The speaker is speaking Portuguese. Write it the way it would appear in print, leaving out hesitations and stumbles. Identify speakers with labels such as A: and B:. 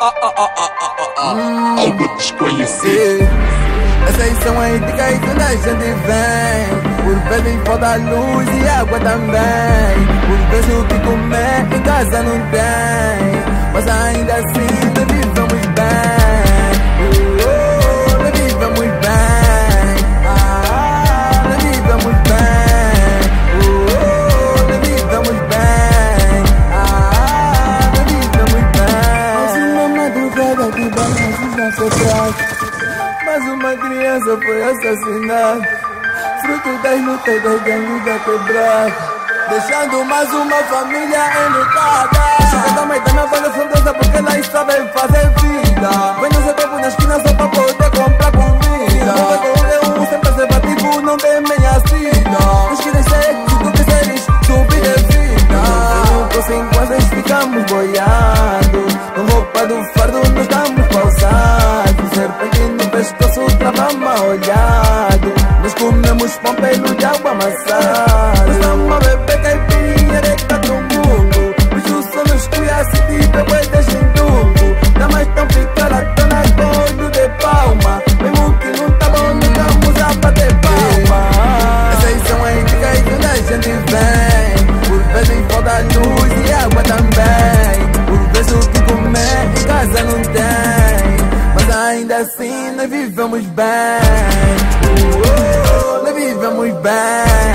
A: Algo desconhecido.
B: Essas são as dicas quando a gente vem. Por vezes falta luz e água também. Por vezes o que comer em casa não tem, mas ainda assim nós vivemos bem. Nós vivemos bem. Nós vivemos bem. Nós vivemos bem. Nós vivemos bem. Mais uma madrugada de balanços na sociedade. Mais uma criança foi assassinada, fruto das lutas das gangues da quebrada, deixando mais uma família enlutada. Chega da mãe da minha banda francesa porque elas sabem fazer vida. Vem no seu tempo na esquina só pra poder comprar comida. Um sem preservativo não tem meia sida. Nós queremos ser, se tu quiseres, subir de vida. Com 5 anos ficamos boiados, com roupa do fardo nós estamos pausados. Serpente no pescoço trava mal olhado. Nós comemos pão pelo de água amassada. Nós estamos a beber caipirinha de todo mundo. Os só nos conhece de bebê de xindugo. Dá mais tão ficar a dona gordo de palma. Mesmo que não tá bom, não estamos a bater palma. Essas são as dicas quando a gente vem. Por vezes falta luz e água também. Por vezes o que comer em casa não tem, mas ainda assim nós vivemos bem. Nós vivemos bem.